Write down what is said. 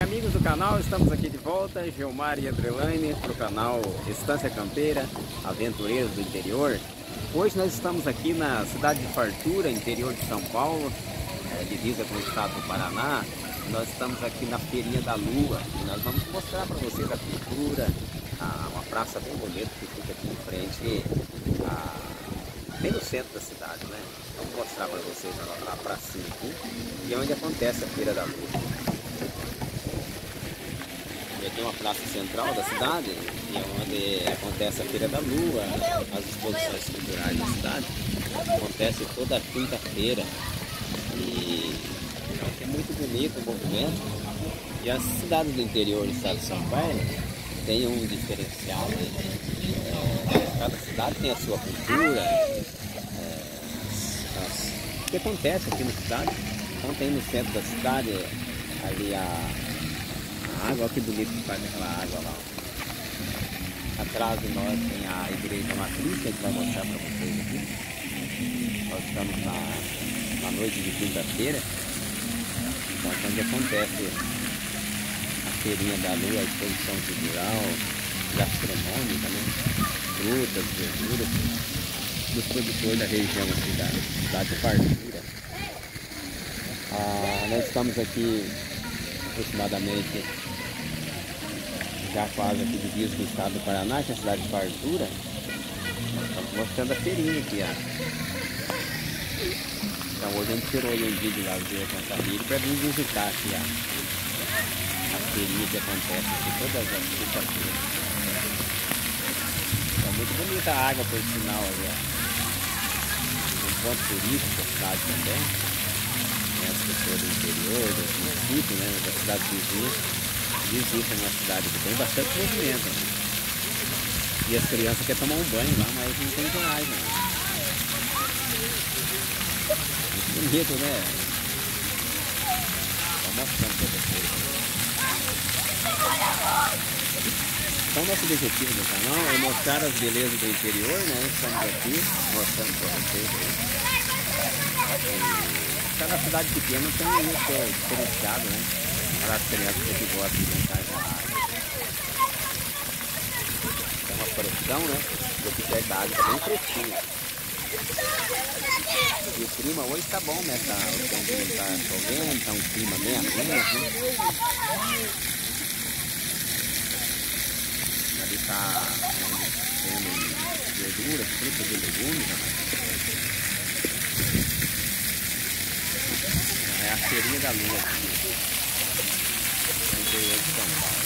Amigos do canal, estamos aqui de volta, Gilmar e Adrelaine, para o canal Estância Campeira, Aventureiros do Interior. Hoje nós estamos aqui na cidade de Fartura, interior de São Paulo, divisa com o estado do Paraná. Nós estamos aqui na Feirinha da Lua e nós vamos mostrar para vocês a cultura, uma praça bem bonita que fica aqui em frente, bem no centro da cidade, né? Vamos mostrar para vocês a pracinha aqui, e é onde acontece a Feira da Lua. Aqui é uma praça central da cidade, e é onde acontece a Feira da Lua, as exposições culturais da cidade. Acontece toda quinta-feira e é muito bonito o movimento. E as cidades do interior do estado de São Paulo têm um diferencial, né? Cada cidade tem a sua cultura, o que acontece aqui na cidade. Então tem no centro da cidade ali a água, olha que bonito que faz aquela água lá. Atrás de nós tem a igreja matriz, que a gente vai mostrar para vocês aqui. Nós estamos na noite de quinta-feira, então é onde acontece a Feirinha da Lua, a exposição cultural, gastronômica, né? Frutas, verduras, dos produtores da região aqui da cidade de Fartura. Nós estamos aqui aproximadamente já quase aqui de dias do estado do Paraná, que é a cidade de Fartura. Estamos mostrando a feirinha aqui, ó. Então hoje a gente tirou aí um vídeo lá com a família para vir visitar aqui a feirinha que acontece aqui todas as quintas-feiras. É muito bonita a água, por sinal, ali, ó. Um ponto turístico da cidade também. As pessoas do interior, do município, né, da cidade vizinha, visitam uma cidade que tem bastante movimento, né? E as crianças querem tomar um banho lá, mas não tem coragem, né? Muito bonito, né? Estou mostrando para vocês. Então nosso objetivo do canal é mostrar as belezas do interior, né? Estamos aqui mostrando para vocês aí. Cada cidade pequena tem isso diferenciado, né? Para as crianças que gostam de brincar na água. É uma pressão, né? Porque perto da água tá bem fresquinha. E o clima hoje tá bom, né? O tempo não tá chovendo, tá um clima bem ameno, né? Ali tá tendo verduras, frutas e legumes, né? É a Feirinha da Lua aqui, no interior de São Paulo.